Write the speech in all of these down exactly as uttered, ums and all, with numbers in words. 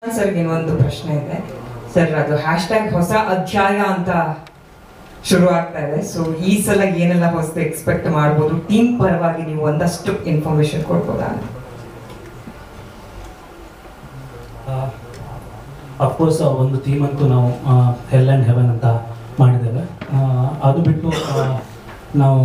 Sir ಇನ್ನೊಂದು ಪ್ರಶ್ನೆ ಇದೆ ಸರ್, ಅದು ಹ್ಯಾಶ್ ಟ್ಯಾಗ್ ಹೊಸ ಅಧ್ಯಾಯ ಅಂತ ಶುರು ಆಗ್ತಾ ಇದೆ. ಸೊ ಈ ಸಲ ಏನೆಲ್ಲ ಹೊಸ ಎಕ್ಸ್ಪೆಕ್ಟ್ ಮಾಡ್ಬೋದು? ಟೀಮ್ ಪರವಾಗಿ ನೀವು ಒಂದಷ್ಟು ಇನ್ಫಾರ್ಮೇಶನ್ ಕೊಡ್ಬೋದಾ? ಅಫ್ಕೋರ್ಸ್ ಒಂದು ಥೀಮ್ ಅಂತೂ ನಾವು ಹೆಲ್ ಆ್ಯಂಡ್ ಹೆವೆನ್ ಅಂತ ಮಾಡಿದ್ದೇವೆ. ಅದು ಬಿಟ್ಟು ನಾವು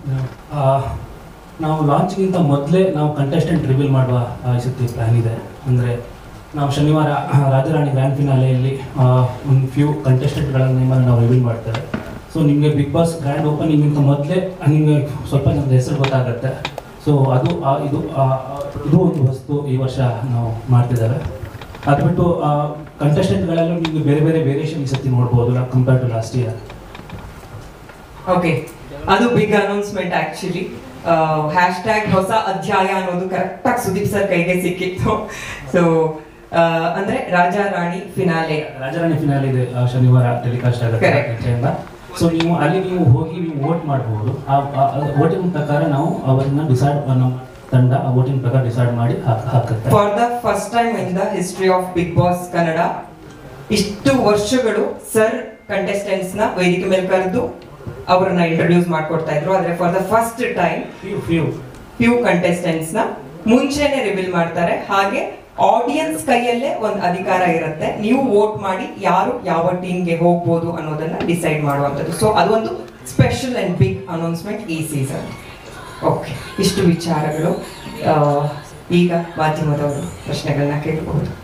ನಾವು ಲಾಂಚ್ಗಿಂತ ಮೊದಲೇ ನಾವು ಕಂಟೆಸ್ಟೆಂಟ್ ರಿವೀಲ್ ಮಾಡುವ ಈ ಸತಿ ಪ್ಲ್ಯಾನ್ ಇದೆ. ಅಂದರೆ ನಾವು ಶನಿವಾರ ರಾಜರಾಣಿ ಗ್ರ್ಯಾಂಡ್ ಫಿನಾಲೆಯಲ್ಲಿ ಒಂದು ಫ್ಯೂ ಕಂಟೆಸ್ಟೆಂಟ್ಗಳ ನೇಮನ್ನು ನಾವು ರಿವೀಲ್ ಮಾಡ್ತೇವೆ. ಸೊ ನಿಮಗೆ ಬಿಗ್ ಬಾಸ್ ಗ್ರ್ಯಾಂಡ್ ಓಪನಿಂಗಿಂತ ಮೊದಲೇ ನಿಮಗೆ ಸ್ವಲ್ಪ ನಮ್ಮದು ಹೆಸರು ಗೊತ್ತಾಗುತ್ತೆ. ಸೊ ಅದು ಇದು ಇದು ಒಂದು ವಸ್ತು ಈ ವರ್ಷ ನಾವು ಮಾಡ್ತಿದ್ದೇವೆ. ಅದು ಬಿಟ್ಟು ಕಂಟೆಸ್ಟೆಂಟ್ಗಳಲ್ಲೂ ನಿಮಗೆ ಬೇರೆ ಬೇರೆ ವೇರಿಯೇಷನ್ ಈ ಸತಿ ನೋಡ್ಬೋದು compare to last year. Okay, ಅದು ಬಿಗ್ ಅನೌನ್ಸ್ಮೆಂಟ್ ಆ್ಯಕ್ಚುಲಿ. ಹ್ಯಾಶ್ ಟ್ಯಾಗ್ ಹೊಸ ಅಧ್ಯಾಯ ಅನ್ನೋದು ಕರೆಕ್ಟಾಗಿ ಸುದೀಪ್ ಸರ್ ಕೈಗೆ ಸಿಕ್ಕಿತ್ತು. ಸೊ ಅಂದ್ರೆ ರಾಜಾ ರಾಣಿ ಫಿನಾಲೆ ರಾಜಾರಾಣಿ ಫಿನಾಲೆ ಇದೆ ಶನಿವಾರ ಟೆಲಿಕಾಸ್ಟ್ ಆಗುತ್ತೆ. ಸೊ ನೀವು ಅಲ್ಲಿ ನೀವು ಹೋಗಿ ನೀವು ವೋಟ್ ಮಾಡಬಹುದು. ಆ ವೋಟಿಂಗ್ ಪ್ರಕಾರ ನಾವು ಅವರನ್ನ ಡಿಸೈಡ್ ನಮ್ಮ ತಂಡ ವೋಟಿಂಗ್ ಪ್ರಕಾರ ಡಿಸೈಡ್ ಮಾಡಿ ಹಾಕುತ್ತೆ. For the first time in the history of Bigg Boss Kannada ಇಷ್ಟು ವರ್ಷಗಳು ಸರ್ ಕಂಟೆಸ್ಟೆಂಟ್ಸ್ ನ ವೇದಿಕೆ ಮೇಲೆ ಕರೆದು ಅವರನ್ನ ಇಂಟ್ರೊಡ್ಯೂಸ್ ಮಾಡ್ಕೊಡ್ತಾ ಇದ್ರು. ಆದ್ರೆ for the first time few few contestants ನ ಮುಂಚೆನೆ ರಿವೀಲ್ ಮಾಡ್ತಾರೆ. ಹಾಗೆ ಆಡಿಯನ್ಸ್ ಕೈಯಲ್ಲೇ ಒಂದು ಅಧಿಕಾರ ಇರುತ್ತೆ, ನೀವು ವೋಟ್ ಮಾಡಿ ಯಾರು ಯಾವ ಟೀಮ್ಗೆ ಹೋಗ್ಬೋದು ಅನ್ನೋದನ್ನ ಡಿಸೈಡ್ ಮಾಡುವಂಥದ್ದು. ಸೊ ಅದೊಂದು ಸ್ಪೆಷಲ್ ಅಂಡ್ ಬಿಗ್ ಅನೌನ್ಸ್ಮೆಂಟ್ ಈ ಸೀಸನ್. ಓಕೆ, ಇಷ್ಟು ವಿಚಾರಗಳು. ಈಗ ಮಾಧ್ಯಮದವರು ಪ್ರಶ್ನೆಗಳನ್ನ ಕೇಳಬಹುದು.